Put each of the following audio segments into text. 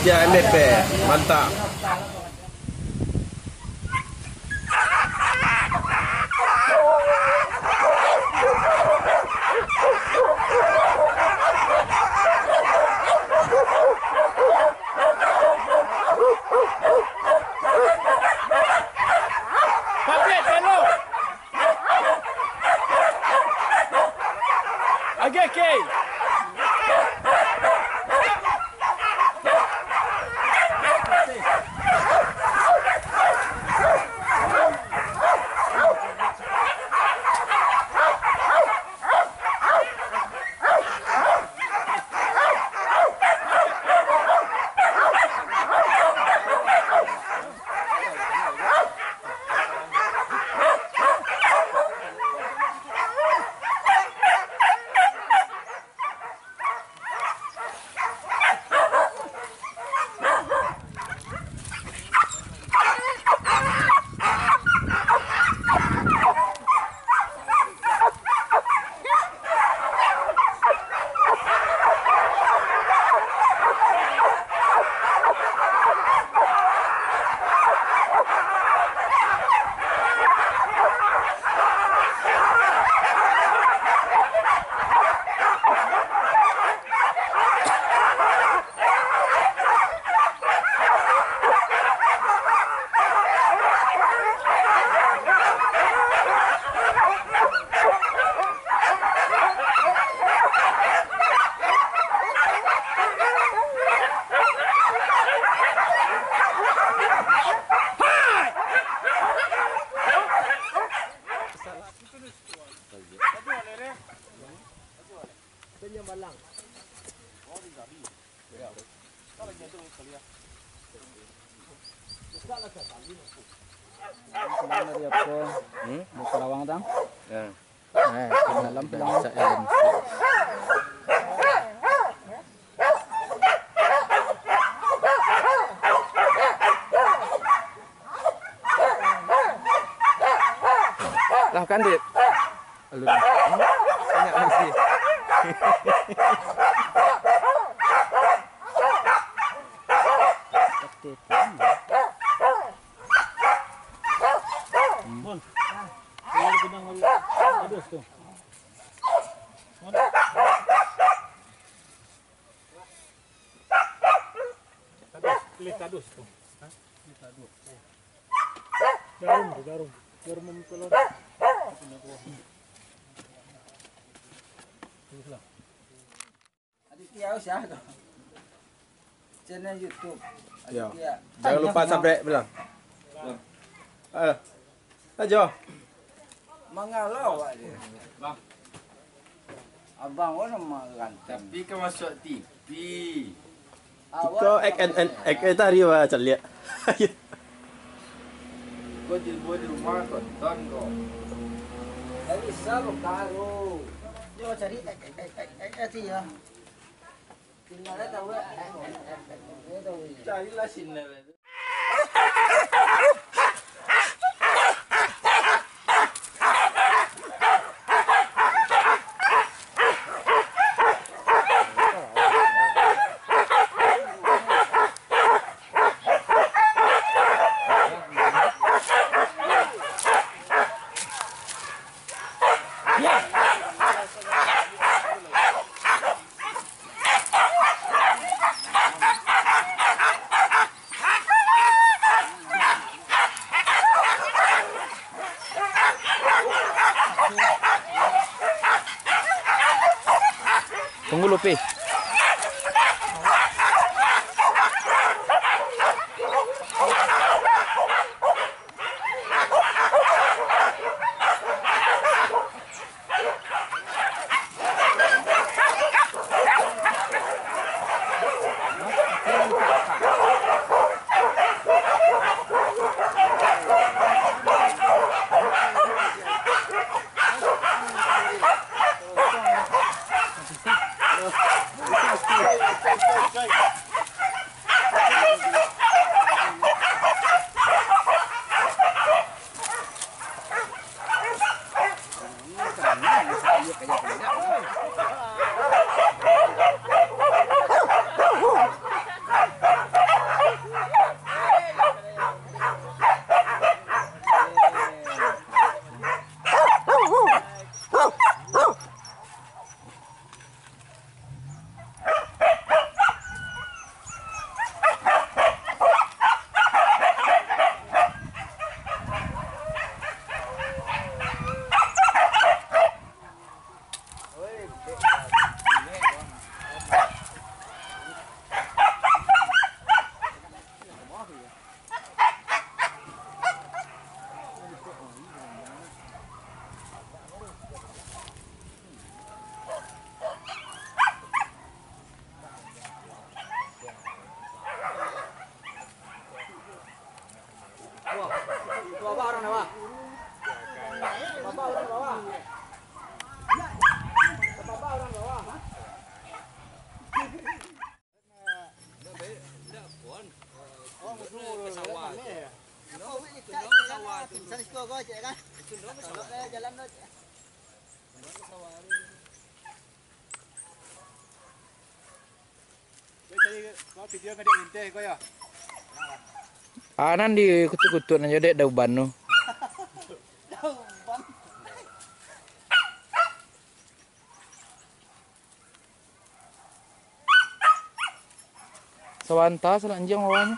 Meja MBP, mantap. Di Karawang tang. Ya. Dalam bangsa Ellen. Lah kan dit. Lu. Banyak lagi. Bon. Ini pinang adus tuh. Adus tuh. Adus. Jarum. Jarum mempelor. Aditya usia tuh. Channel YouTube. Ya. Aditya. Jangan lupa subscribe bilang. Ayo. Mengalau dia. Bang. Abang orang makan. Tapi kan masuk TV. Iko ek tadi wa celia. Kau di rumah tonton kau. Tak bisa berkaru. Dia cari sih ya. Tinggalnya tahu. Carilah sini. Tunggu Lupi. jalan lo. Anan di kutut-kutut aja dek dauban no. Sawanta selanjang awalnya.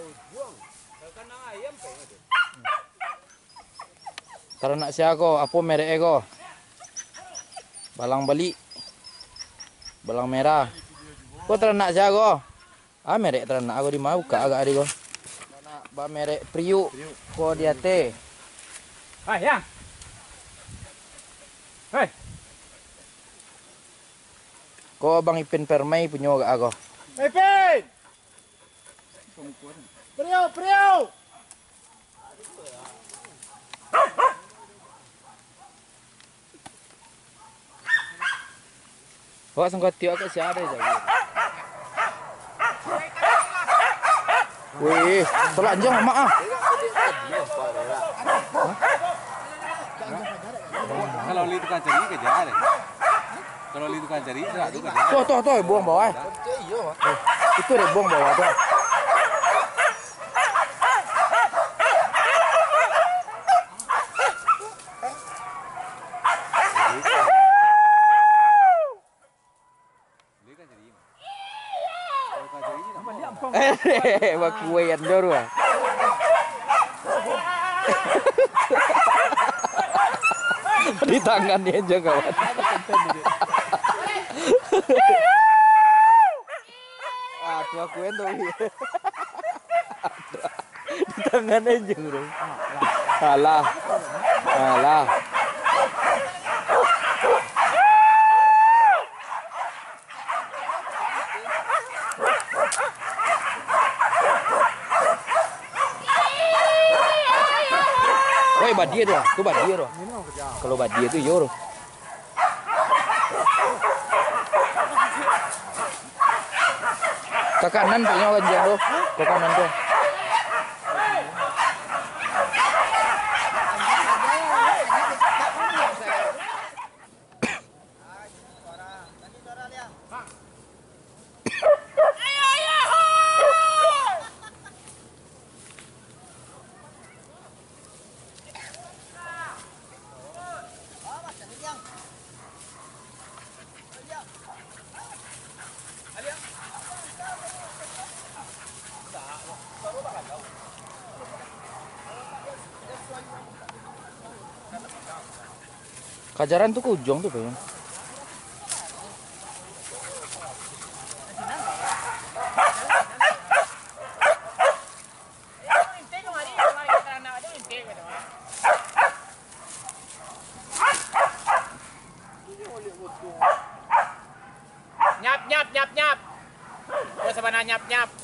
Taranak siya ko, apo merek ko. Balang bali. Balang merah. Ko taranak siya ko. Merek taranak ako di mau ka agak ari ko. Ba merek Priu ko dia te. Hai, yang. Hei. Ko Bang Ipin Permai punya agak ako. Ipin. Priu. Kok sangka tiok ke siapa ya? Wih, telanjang mama ah. Kalau li tukang cari kejar. Kalau li tukang cari itu kejar. Tuh, buang bawah. Itu deh buang bawah tuh. Bakuyan dulu ah. Di tangannya aja kawan. Aduh aku tuh. Di tangannya aja bro. Alah. Woi badia tuh badia tuh. Kalau badia tuh yo. Ke kanan punya kan jauh. Ke kanan tuh. Kajaran tuh ke ujung tuh kayaknya. Nyap. Oh, sabana nyap.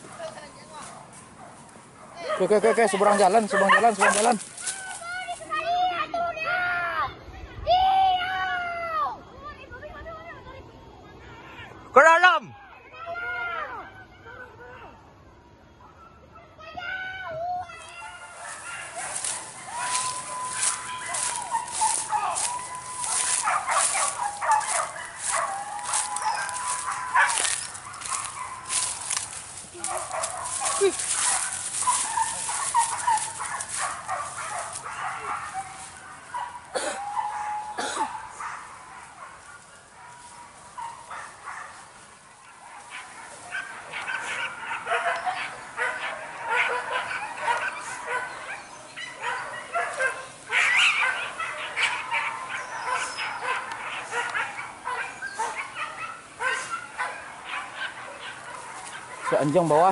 Oke, seberang jalan. Ke dalam. Seanjang bawah.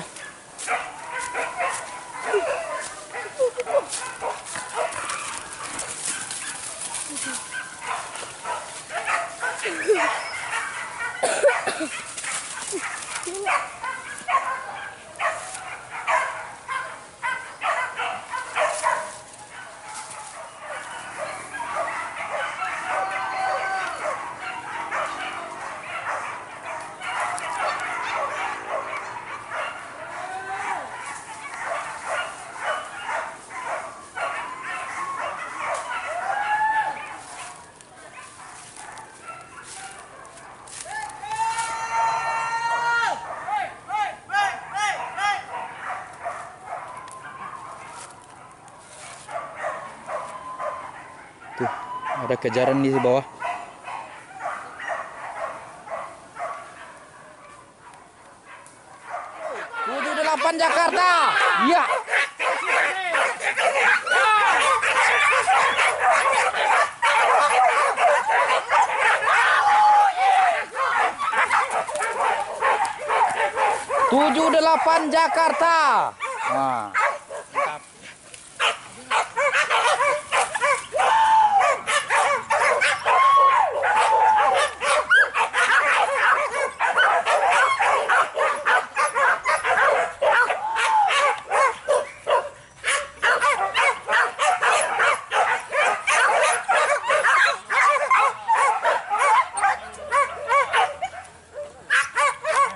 Tuh, ada kejaran di bawah. Tujuh delapan Jakarta. Ya. Tujuh delapan Jakarta. Nah.